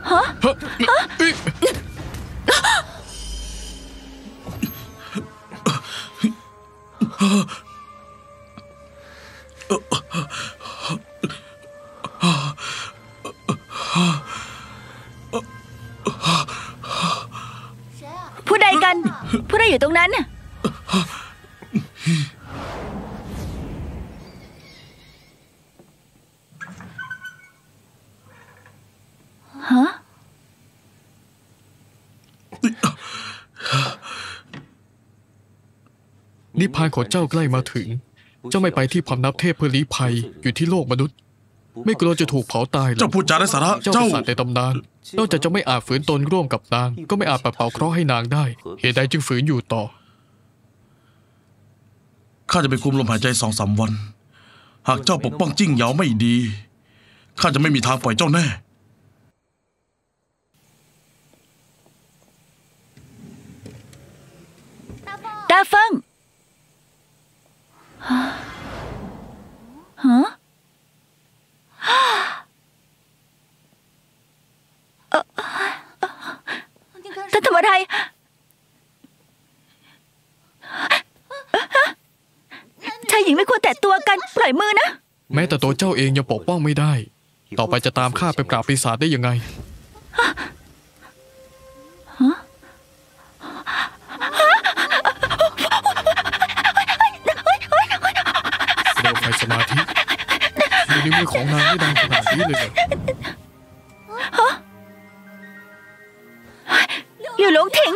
ฮะผู้ใดกันผู้ใดอยู่ตรงนั้นน่ะฮะนิพพานของเจ้าใกล้มาถึงเจ้าไม่ไปที่พำนักเทพเพื่อลี้ภัยอยู่ที่โลกมนุษย์ไม่กลัวจะถูกเผาตายหรอเจ้าพูดจาไร้สาระเจ้าเป็นสัตว์ในตำนานนอกจากจะไม่อาจฝืนตนร่วมกับนางก็ไม่อาจปัดเป่าเคราะห์ให้นางได้เหตุใดจึงฝืนอยู่ต่อข้าจะไปกุมลมหายใจ2-3 วัน หากเจ้าปกป้องจิ้งเหยาไม่ดีข้าจะไม่มีทางปล่อยเจ้าแน่ตาเฟิงฮะท่านทำอะไรชายหญิงไม่ควรแตะตัวกันปล่อยมือนะแม้แต่ตัวเจ้าเองยังปกป้องไม่ได้ต่อไปจะตามข้าไปปราบปีศาจได้ยังไงเร็วไฟสมาธิอยู่ในมือของนางไม่ดังขนาดนี้เลยอยู่หลงถิง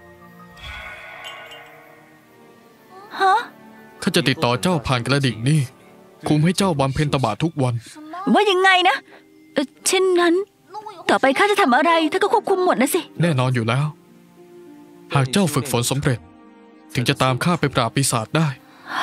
ฮะข้าจะติดต่อเจ้าผ่านกระดิ่งนี่คุมให้เจ้าบำเพ็ญตบะทุกวันว่ายังไงนะเช่นนั้นต่อไปข้าจะทำอะไรท่านก็ควบคุมหมดนะสิแน่นอนอยู่แล้วหากเจ้าฝึกฝนสำเร็จถึงจะตามข้าไปปราบปีศาจได้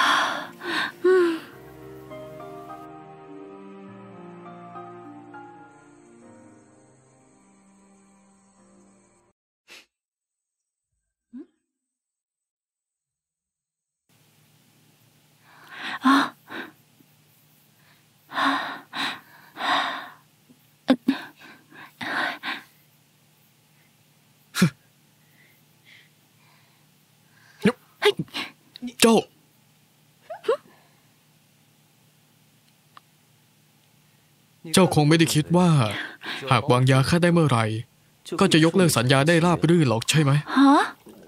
เจ้าคงไม่ได้คิดว่าหากวางยาข้าได้เมื่อไหร่ก็จะยกเลิกสัญญาได้ราบรื่นหรอกใช่ไหมฮะ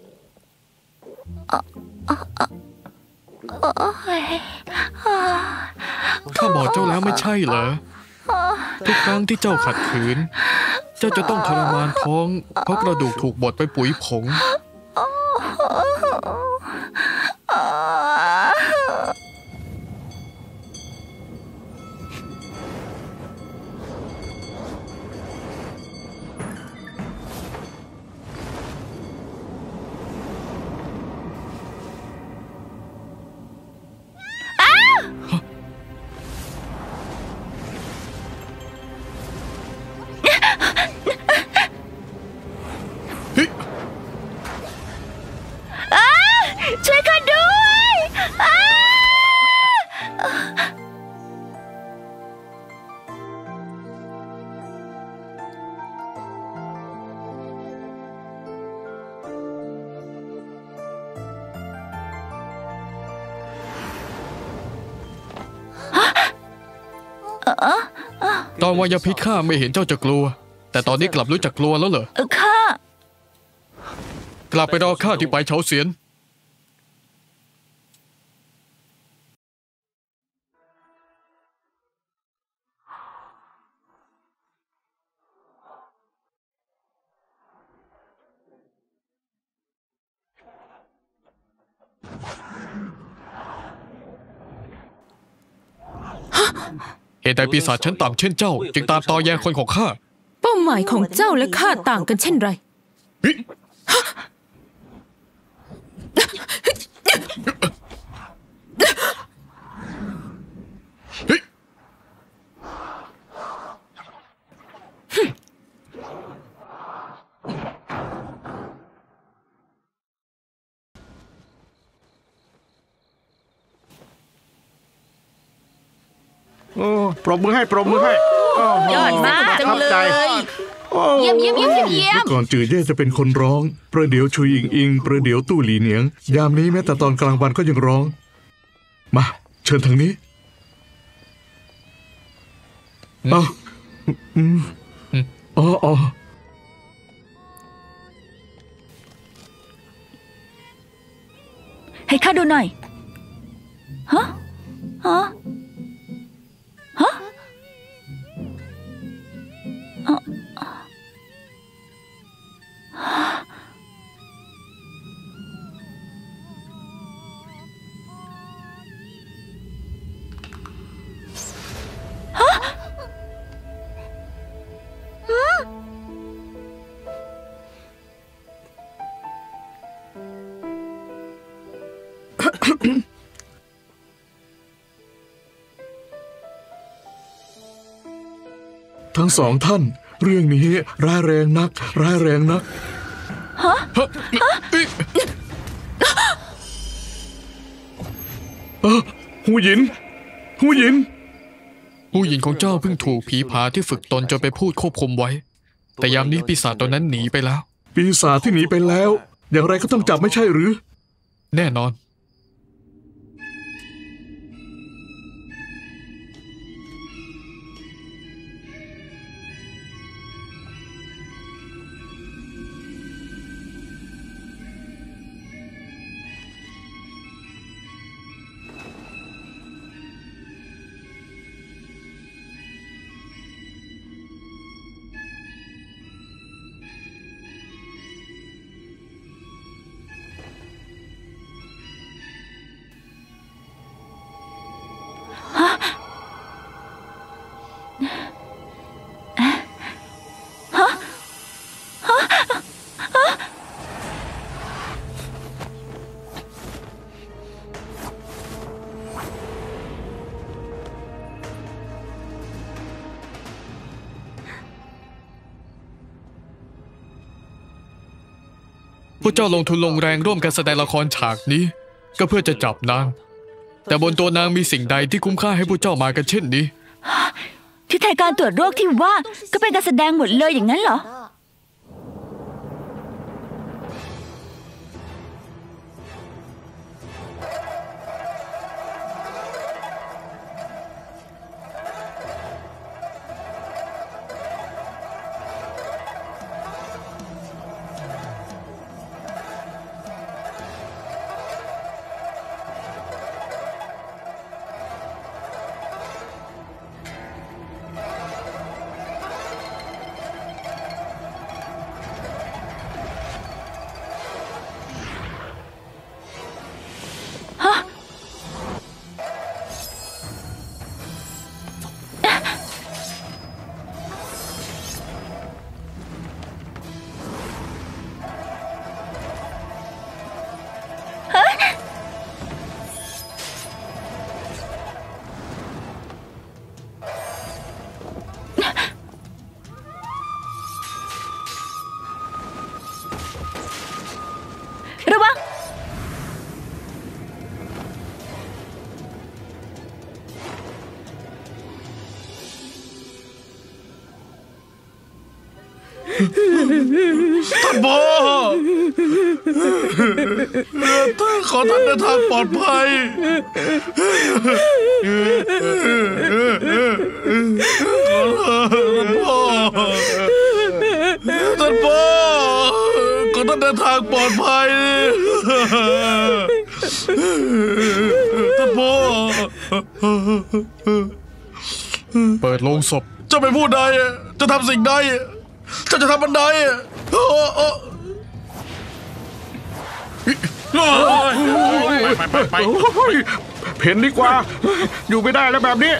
ข้าบอกเจ้าแล้วไม่ใช่เหรอทุกครั้งที่เจ้าขัดขืนเจ้าจะต้องทรมานท้องเพราะกระดูกถูกบดไปปุ๋ยผงช่วยข้าด้วยตอนวายาพิษข้าไม่เห็นเจ้าจะกลัวแต่ตอนนี้กลับรู้จักกลัวแล้วเหรอข้ากลับไปรอข้าที่ไปเฉาเสียนเหตุใดปีศาจชั้นต่ำเช่นเจ้าจึงตามตอแยคนของข้าเป้าหมายของเจ้าและข้าต่างกันเช่นไรปรบมือให้ยอดมากจังเลย เยี่ยมเมื่อก่อนจือเย่จะเป็นคนร้องประเดี๋ยวชุยอิงอิงประเดี๋ยวตู้หลีเหนียงยามนี้แม้แต่ตอนกลางวันก็ยังร้องมาเชิญทางนี้อ๋อให้ข้าดูหน่อยฮะทั้งสองท่านเรื่องนี้ร้ายแรงนักหูหยินหูหญิงของเจ้าเพิ่งถูกผีผาที่ฝึกตนจนไปพูดควบคุมไว้แต่ยามนี้ปีศาจตัวนั้นหนีไปแล้วปีศาจที่หนีไปแล้วอย่างไรก็ต้องจับไม่ใช่หรือแน่นอนพวกเจ้าลงทุนลงแรงร่วมกันแสดงละครฉากนี้ก็เพื่อจะจับนางแต่บนตัวนางมีสิ่งใดที่คุ้มค่าให้พวกเจ้ามากันเช่นนี้ที่แท้การตรวจโรคที่ว่าก็เป็นการแสดงหมดเลยอย่างนั้นเหรอระวังท่านพ่อขอท่านเดินทางปลอดภัยท่านพ่อขอท่านเดินทางปลอดภัยท่านพ่อเปิดโลงศพจะไปพูดใดจะทำสิ่งใดจะทำอันใดไปเพ่นดีกว่าอยู่ไม่ได้แล้วแบบนี้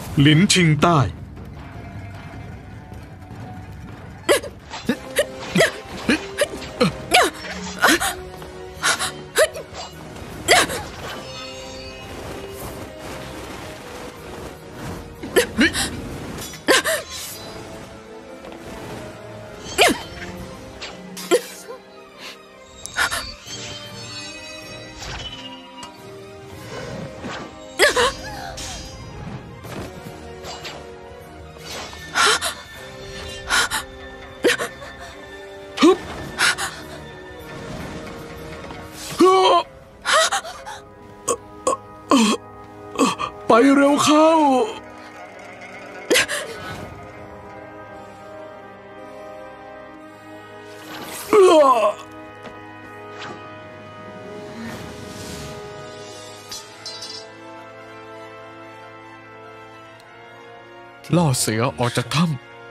หลินชิงใต้ ไปเร็วเข้าล่อเสือออกจากถ้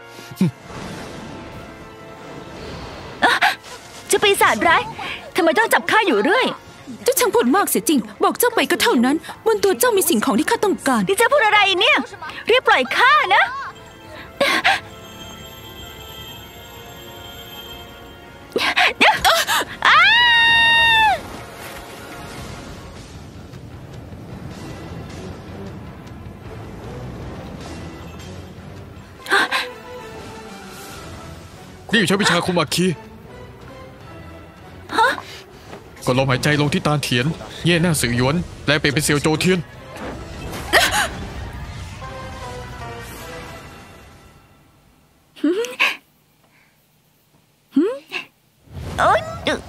จะปีศาจร้ายทำไมต้องจับข้าอยู่เรื่อยเจ้าช่างพูดมากเสียจริง บอกเจ้าไปก็เท่านั้น บนตัวเจ้ามีสิ่งของที่ข้าต้องการนี่เจ้าพูดอะไรเนี่ยรีบปล่อยข้านะำนี่ใช้วิชาคุมอัคคีกดลมหายใจลงที่ตาเถียน เย่หน้าสื่อหยวน และเปลี่ยนเป็นเซียวโจเทียนโอ๊ย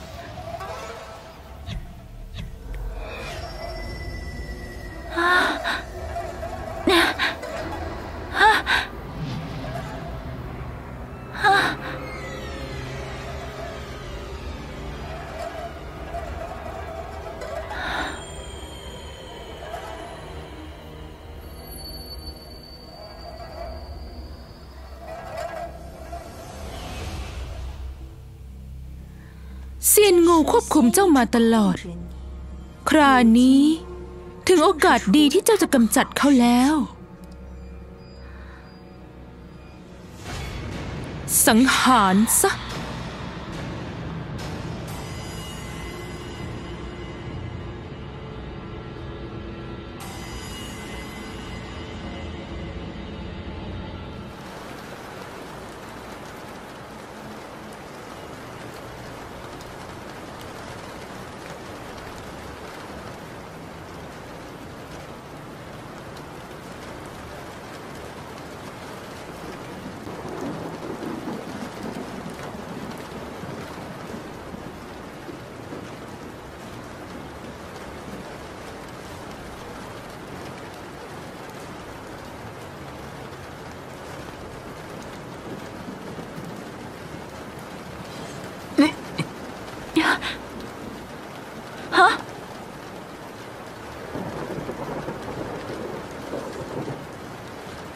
เซียนงูควบคุมเจ้ามาตลอด คราวนี้ถึงโอกาสดีที่เจ้าจะกำจัดเขาแล้ว สังหารซะ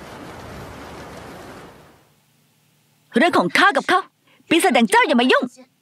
เรื่องของข้ากับเขาปีศาจดังเจ้าอย่ามายุ่ง